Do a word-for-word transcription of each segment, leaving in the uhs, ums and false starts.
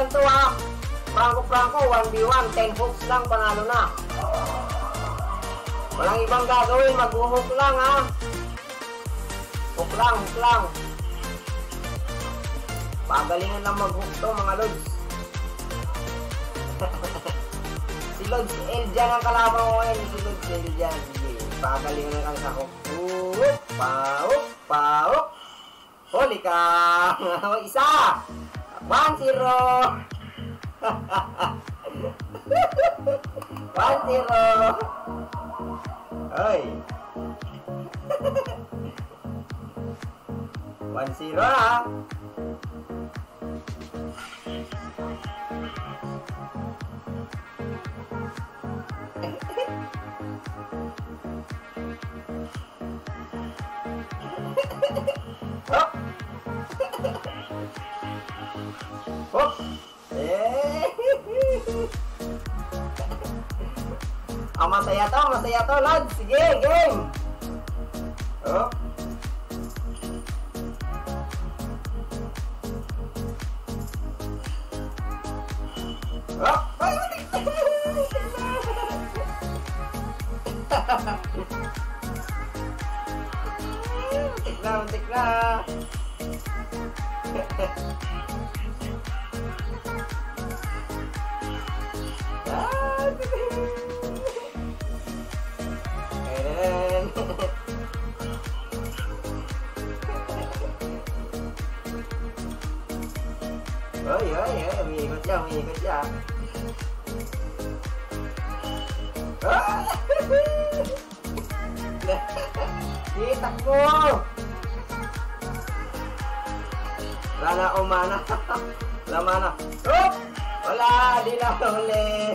lang to ha. Franco-franco, one v one, ten hooks lang, panalo na. Walang ibang gagawin, mag-hook lang ha. Hook lang, hook lang. Pagalingan lang mag-hook to mga lods. Si Lods Eljan ang kalaban ko ngayon. Si Lods Eljan. Sige, pagalingan lang sa hook. Hook, pa-hook, pa-hook. Huli ka. Isa. one zero. one zero. Ay. one zero ha. Hop. Hop. Eh. Ah, masaya to, masaya to, Lods. Sige, game. Hop. Hop. Ay, muntik na, muntik na. Ayan. Oy, oy, oy, umiikot siya, umiikot siya. Kita ko! Wala na umana. Wala mana. Oh! Wala! Di na huli.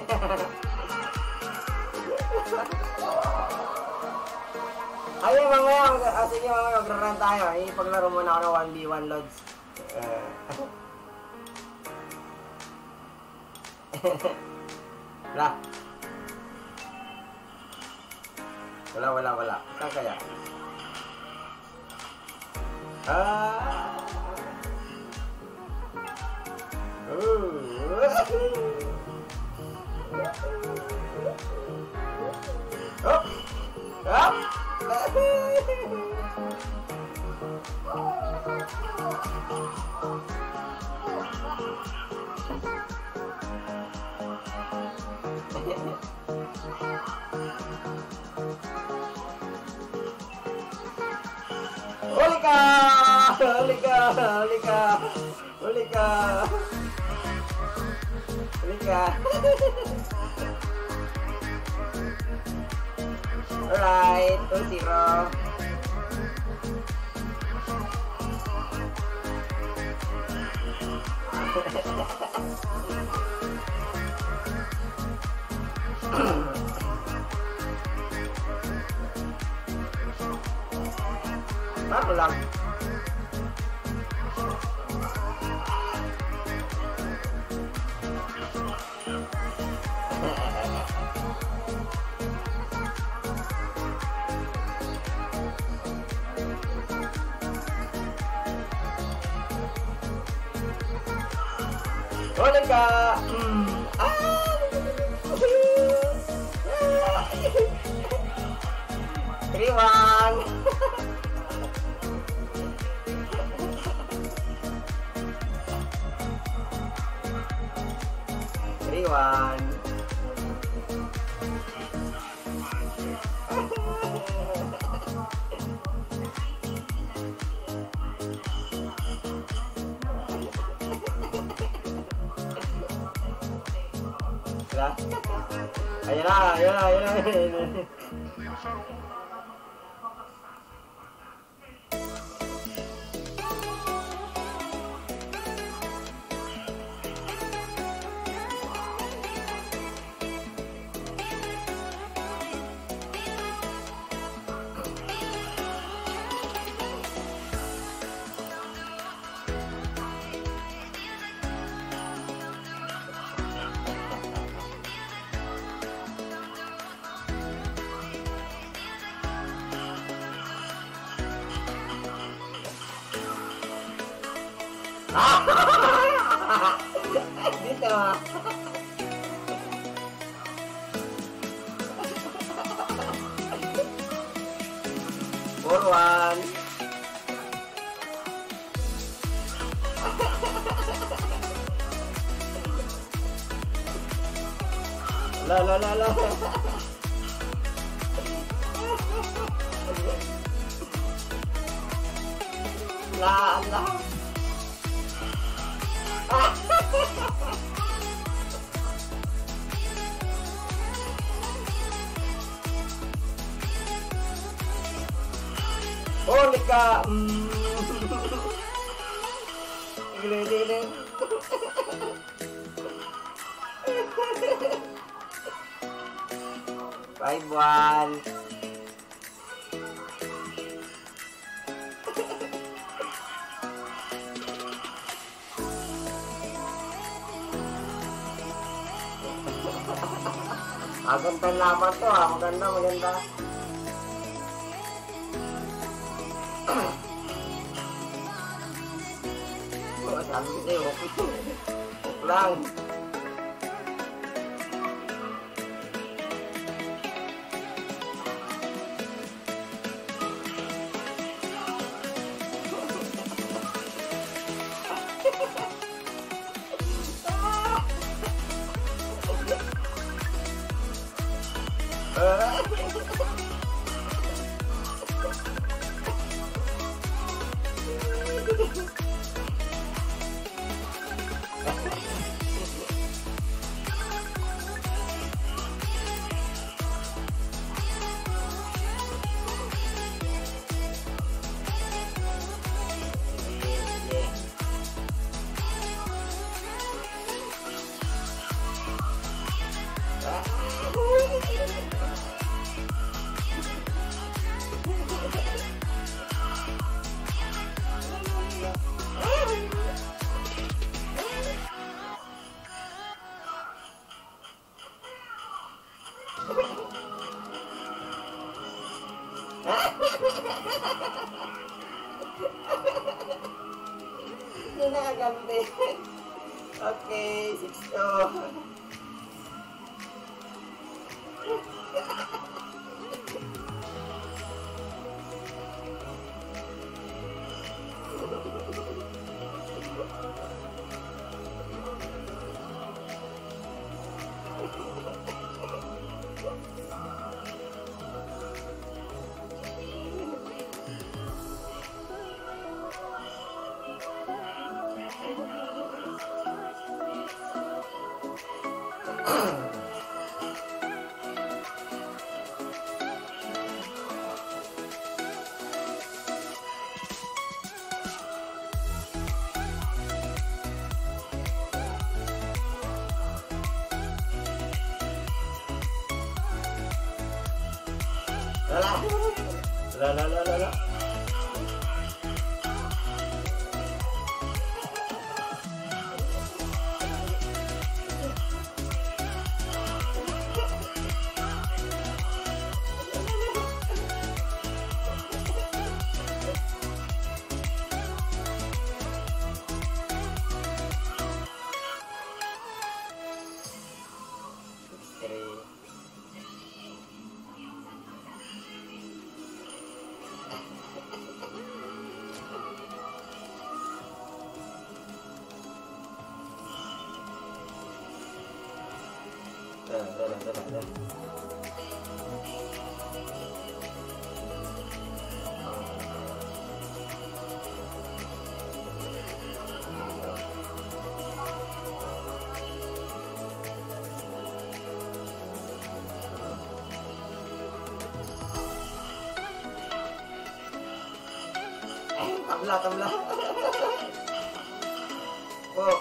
Ayun mamaya. Ah, sige mamaya mag-run tayo. Ipaglaro muna ako ng one v one Lods. Uh, wala. Wala, wala, wala. Saan kaya? Ah! Ooh! Oh! Ah! Huli ka! Huli ka! Huli ka! Huli ka! Huli ka! Alright, two zero. Baru lang. Boleh kak? Hmm. Ah. Triwan. Triwan. Ayan na, ayan na, ayan na, ayan na. four one. La la la la. La la. Holy ka. Mm. Gila-gila. five one. Agad pa laban to ha. Maganda, maganda. Oh, sabi ko sa'yo, hukit. Huk lang. Hindi nakagamit. Okay, six two. La la la la la. Dah, dah, dah, dah, dah. Tabla, tabla. Oh.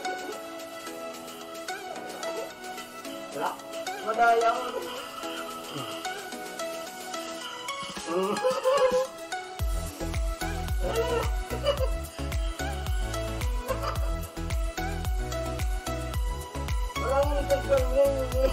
Wala. Madaya mo. Walang nagkakal ngayon.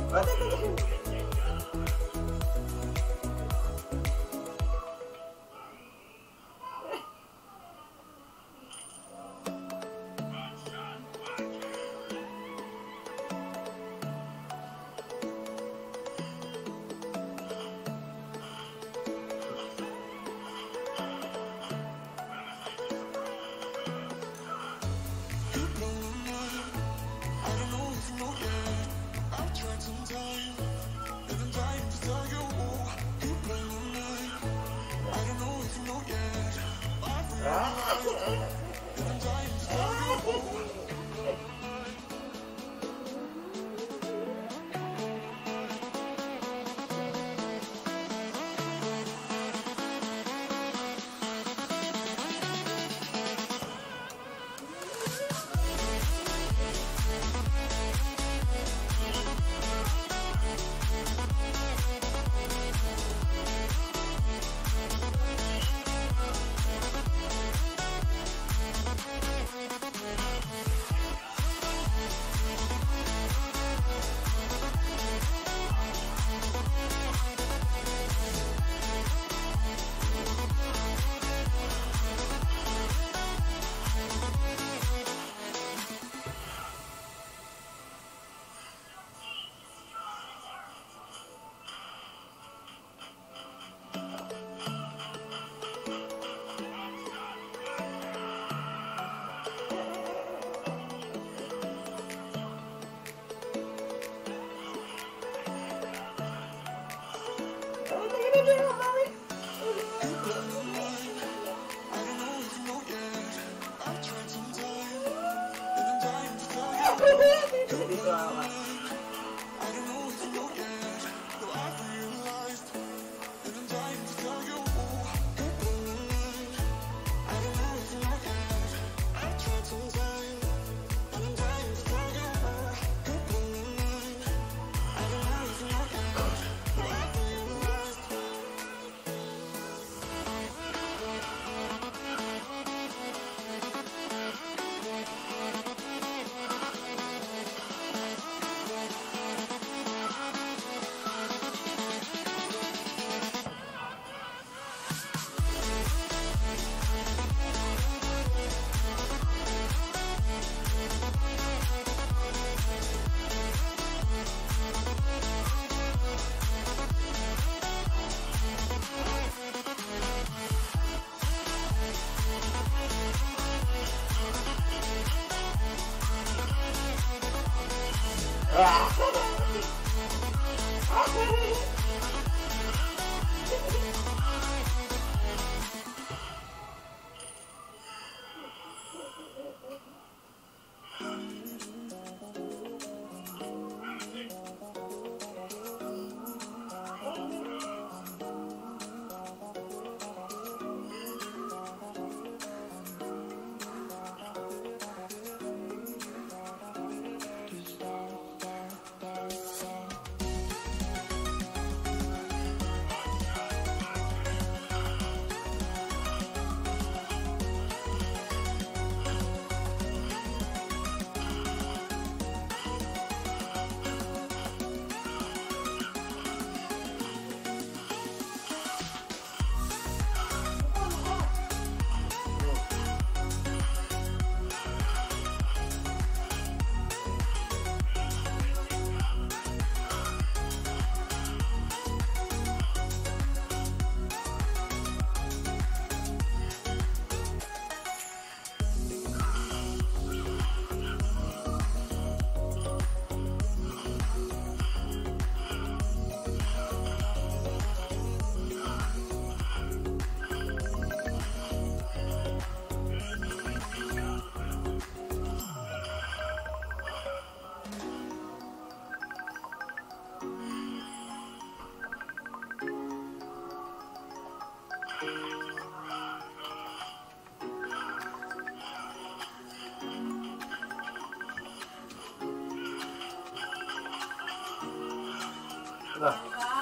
Lah.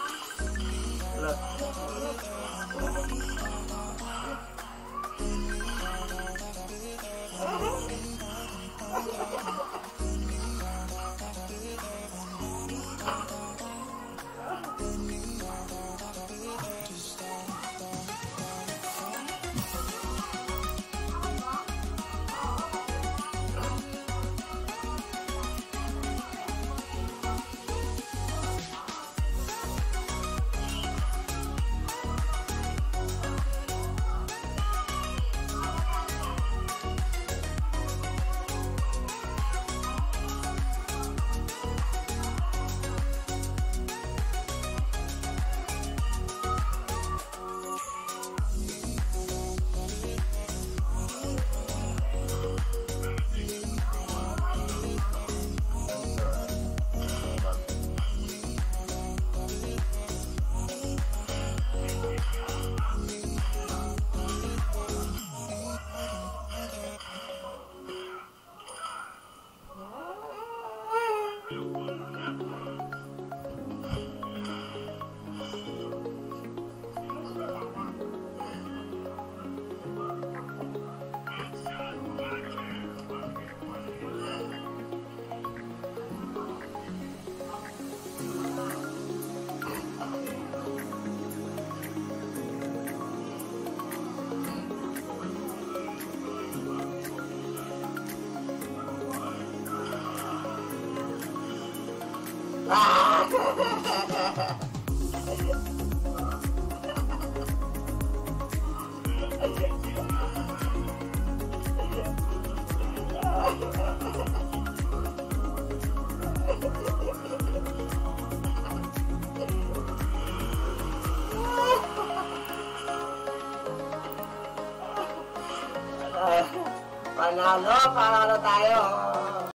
Lah. Panalo, panalo tayo.